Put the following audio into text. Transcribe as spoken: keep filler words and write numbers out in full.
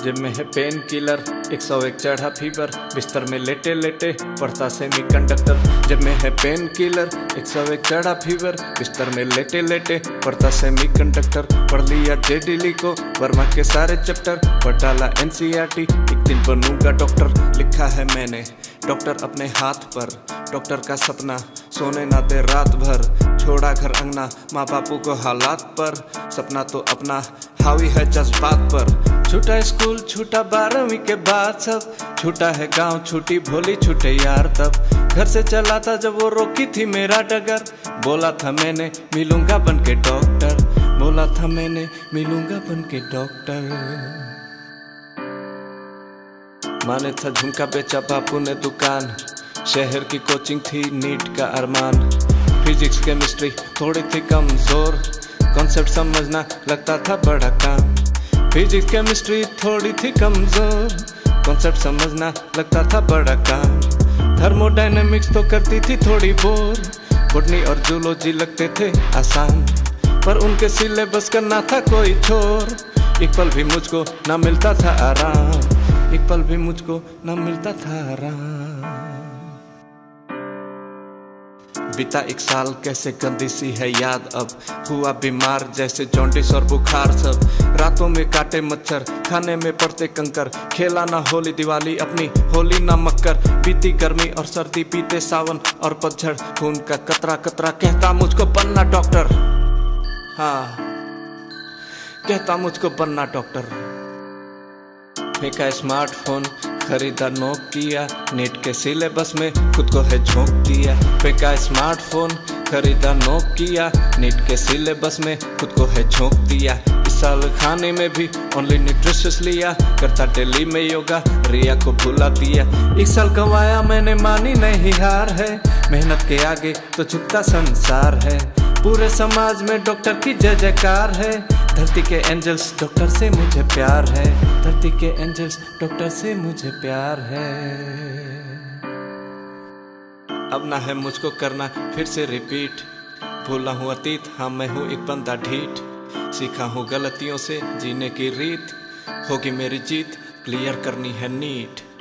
Gym में है pain killer, एक सौ एक चढ़ा फीवर, बिस्तर में लेटे लेटे पढ़ता सेमी कंडक्टर। जिम में है पेन किलर, एक सौ एक चढ़ा फीवर, बिस्तर में लेटे लेटे पढ़ता सेमी कंडक्टर। पढ़ लिया जेडीली को वर्मा के सारे चैप्टर, पढ़ डाला एनसीईआरटी, एक दिन बनूंगा डॉक्टर। लिखा है मैंने डॉक्टर अपने हाथ पर, डॉक्टर का सपना सोने ना दे रात भर। छोड़ा घर अंगना माँ बापू को हालात पर, सपना तो अपना हावी है जज्बात पर। छूटा स्कूल छूटा बारहवीं के बाद सब, छूटा है गांव छूटी भोली छूटे यार तब। घर से चला था जब वो रोकी थी मेरा डगर, बोला था मैंने मिलूंगा बन के डॉक्टर, बोला था मैंने मिलूंगा बन के डॉक्टर। माने था झुमका बेचा बापू ने दुकान, शहर की कोचिंग थी नीट का अरमान। फिजिक्स केमिस्ट्री थोड़ी थी कमजोर, कॉन्सेप्ट समझना लगता था बड़ा काम। फिजिक्स केमिस्ट्री थोड़ी थी कमजोर, कॉन्सेप्ट समझना लगता था बड़ा काम। थर्मोडायनेमिक्स तो करती थी थोड़ी बोर, बॉटनी और जूलॉजी लगते थे आसान, पर उनके सिलेबस का ना था कोई छोर। एक पल भी मुझको ना मिलता था आराम, एक पल भी मुझको ना मिलता था आराम। बीता एक साल कैसे गंदी सी है याद अब, हुआ बीमार जैसे जॉन्डिस और बुखार सब। रातों में काटे मच्छर, खाने में पड़ते कंकर, खेला ना होली दिवाली अपनी होली ना मक्कर। बीती गर्मी और सर्दी बीते सावन और पतझड़, खून का कतरा कतरा कहता मुझको बनना डॉक्टर। हाँ कहता मुझको बनना डॉक्टर। फेंका स्मार्टफोन खरीदा नोकिया, नीट के सिलेबस में खुद को है झोंक दिया। फेंका स्मार्टफोन खरीदा नोकिया, नीट के सिलेबस में खुद को है झोंक दिया। इस साल खाने में भी ओनली न्यूट्रिशियस लिया, करता डेली में योगा रिया को भुला दिया। एक साल कमाया मैंने मानी नहीं हार है, मेहनत के आगे तो झुकता संसार है। पूरे समाज में डॉक्टर की जय जयकार है, धरती के एंजल्स डॉक्टर से मुझे प्यार है, धरती के एंजल्स डॉक्टर से मुझे प्यार है। अब ना है मुझको करना फिर से रिपीट, भूला हूँ अतीत हाँ मैं हूँ एक बंदा ढीठ। सीखा हूँ गलतियों से जीने की रीत, होगी मेरी जीत क्लियर करनी है नीट।